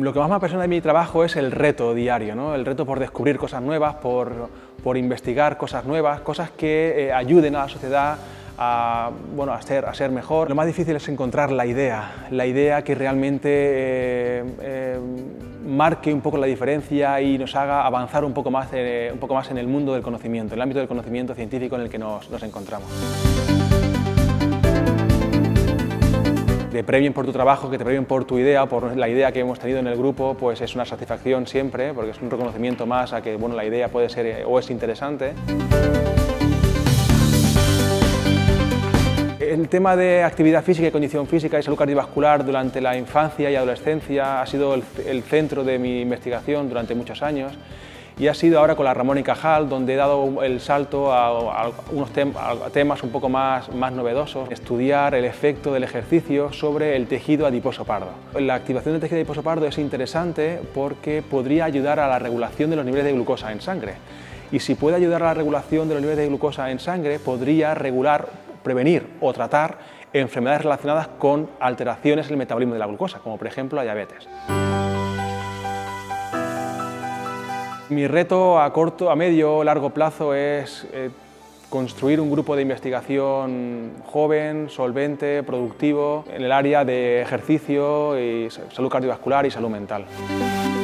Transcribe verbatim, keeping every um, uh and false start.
Lo que más me apasiona de mi trabajo es el reto diario, ¿no? El reto por descubrir cosas nuevas, por, por investigar cosas nuevas, cosas que eh, ayuden a la sociedad a, bueno, a, ser, a ser mejor. Lo más difícil es encontrar la idea, la idea que realmente eh, eh, marque un poco la diferencia y nos haga avanzar un poco más, eh, un poco más en el mundo del conocimiento, en el ámbito del conocimiento científico en el que nos, nos encontramos. Te premien por tu trabajo, que te premien por tu idea, por la idea que hemos tenido en el grupo, pues es una satisfacción siempre, porque es un reconocimiento más a que bueno, la idea puede ser o es interesante. El tema de actividad física y condición física y salud cardiovascular durante la infancia y adolescencia ha sido el, el centro de mi investigación durante muchos años. Y ha sido ahora con la Ramón y Cajal, donde he dado el salto a, a unos tem a temas un poco más, más novedosos. Estudiar el efecto del ejercicio sobre el tejido adiposo pardo. La activación del tejido adiposo pardo es interesante porque podría ayudar a la regulación de los niveles de glucosa en sangre. Y si puede ayudar a la regulación de los niveles de glucosa en sangre, podría regular, prevenir o tratar enfermedades relacionadas con alteraciones en el metabolismo de la glucosa, como por ejemplo la diabetes. Mi reto a corto, a medio o largo plazo es eh, construir un grupo de investigación joven, solvente, productivo en el área de ejercicio y salud cardiovascular y salud mental.